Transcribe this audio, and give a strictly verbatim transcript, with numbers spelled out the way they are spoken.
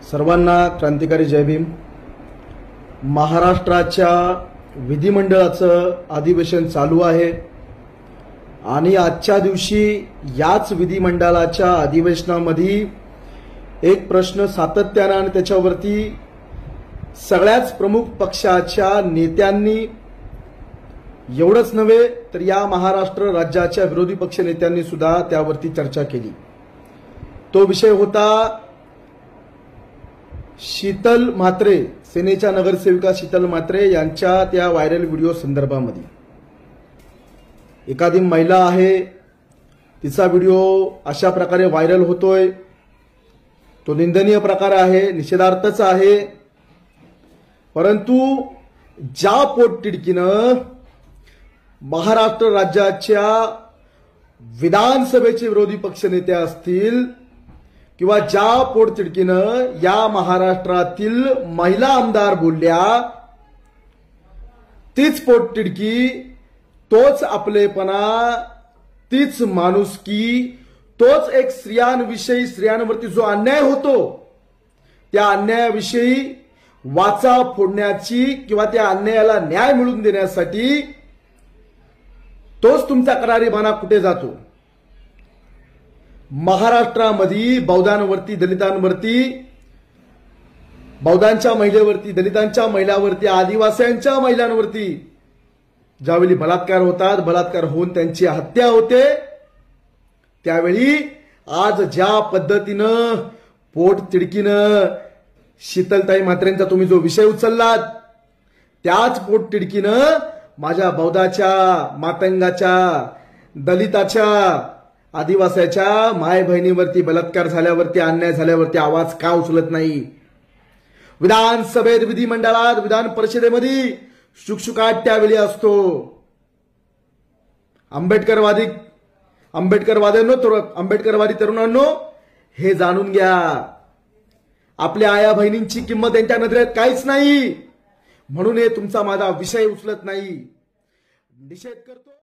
सर्वांना क्रांतिकारी जय भीम। महाराष्ट्राच्या विधिमंडळाचं अधिवेशन चालू आहे आणि आजच्या दिवशी याच विधिमंडळाच्या अधिवेशनामध्ये एक प्रश्न सातत्याने आणि त्याच्यावरती सगळ्याच प्रमुख पक्षाच्या नेत्यांनी, एवढंच नव्हे तर या महाराष्ट्र राज्याच्या विरोधी पक्ष नेत्यांनी सुद्धा त्यावरती चर्चा केली। तो विषय होता शीतल म्हात्रे, सेनेच्या नगरसेविका शीतल म्हात्रे यांच्या त्या व्हायरल व्हिडिओ संदर्भामध्ये। एखादी महिला आहे, तिचा व्हिडिओ अशा प्रकारे व्हायरल होतोय, तो निंदनीय प्रकार आहे, निषेधार्थच आहे। परंतु ज्या पोटतिडकीनं महाराष्ट्र राज्याच्या विधानसभेचे विरोधी पक्षनेते असतील किंवा ज्या पोटतिडकीनं या महाराष्ट्रातील महिला आमदार बोलल्या, तीच पोटतिडकी, तोच आपलेपणा, तीच माणुसकी, तोच एक स्त्रियांविषयी, स्त्रियांवरती जो अन्याय होतो त्या अन्यायाविषयी वाचा फोडण्याची किंवा त्या अन्यायाला न्याय मिळवून देण्यासाठी तोच तुमचा करारीपणा कुठे जातो? महाराष्ट्रामध्ये बौद्धांवरती, दलितांवरती, बौद्धांच्या महिलेवरती, दलितांच्या महिलांवरती, आदिवासींच्या महिलांवरती ज्यावेळी बलात्कार होतात, बलात्कार होऊन त्यांची हत्या होते, त्यावेळी आज ज्या पद्धतीनं पोटतिडकीनं शीतलताई म्हात्रेंचा तुम्ही जो विषय उचललात, त्याच पोटतिडकीनं माझ्या बौद्धाच्या, मातंगाच्या, दलिताच्या, आदिवासीच्या माय बहिणीवरती बलात्कार झाल्यावरती, अन्याय झाल्यावरती आवाज का उचलत नाही? विधानसभेत, विधिमंडळात, विधान परिषदेमध्ये शुकशुकाट त्यावेळी असतो। आंबेडकरवादी आंबेडकरवाद्यांनो, आंबेडकरवादी तरुणांनो, हे जाणून घ्या, आपल्या आया बहिणींची किंमत त्यांच्या नजरेत काहीच नाही, म्हणून हे तुमचा माझा विषय उचलत नाही, निषेध करतो।